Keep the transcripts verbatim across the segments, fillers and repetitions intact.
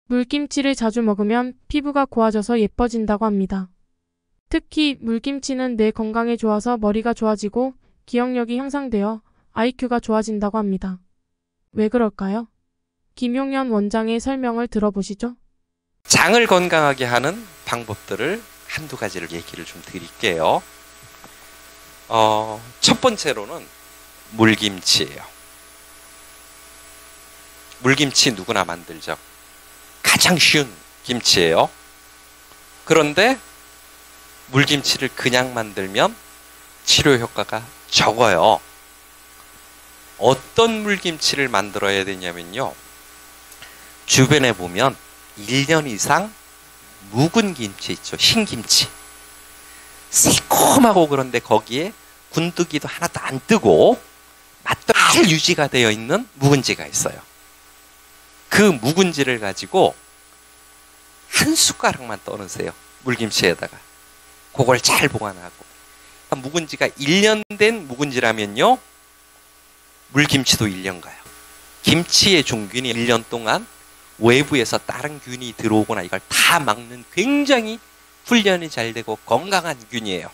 물김치를 자주 먹으면 피부가 고와져서 예뻐진다고 합니다. 특히 물김치는 뇌 건강에 좋아서 머리가 좋아지고 기억력이 향상되어 아이큐가 좋아진다고 합니다. 왜 그럴까요? 김용현 원장의 설명을 들어보시죠. 장을 건강하게 하는 방법들을 한두 가지를 얘기를 좀 드릴게요. 어, 첫 번째로는 물김치예요. 물김치 누구나 만들죠. 가장 쉬운 김치예요. 그런데 물김치를 그냥 만들면 치료 효과가 적어요. 어떤 물김치를 만들어야 되냐면요. 주변에 보면 일 년 이상 묵은 김치 있죠. 흰김치. 새콤하고 그런데 거기에 군더기도 하나도 안 뜨고 맛도 잘 유지가 되어 있는 묵은지가 있어요. 그 묵은지를 가지고 한 숟가락만 떠넣으세요. 물김치에다가. 그걸 잘 보관하고. 묵은지가 일 년 된 묵은지라면요. 물김치도 일 년 가요. 김치의 종균이 일 년 동안 외부에서 다른 균이 들어오거나 이걸 다 막는 굉장히 훈련이 잘 되고 건강한 균이에요.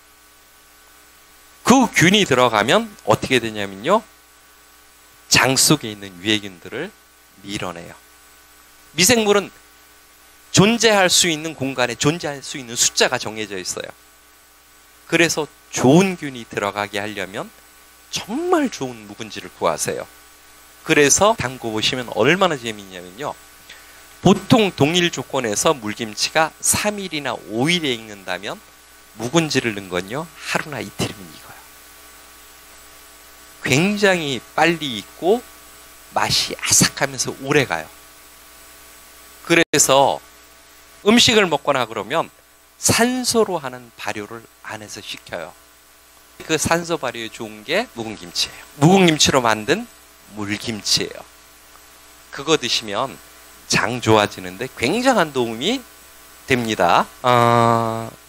그 균이 들어가면 어떻게 되냐면요. 장 속에 있는 유해균들을 밀어내요. 미생물은 존재할 수 있는 공간에 존재할 수 있는 숫자가 정해져 있어요. 그래서 좋은 균이 들어가게 하려면 정말 좋은 묵은지를 구하세요. 그래서 담궈 보시면 얼마나 재미있냐면요. 보통 동일 조건에서 물김치가 삼 일이나 오 일에 익는다면 묵은지를 넣은 건요. 하루나 이틀이면 익어요. 굉장히 빨리 익고 맛이 아삭하면서 오래 가요. 그래서 음식을 먹거나 그러면 산소로 하는 발효를 안에서 시켜요. 그 산소 발효에 좋은 게 묵은 김치예요. 묵은 김치로 만든 물김치예요. 그거 드시면 장 좋아지는데 굉장한 도움이 됩니다. 어,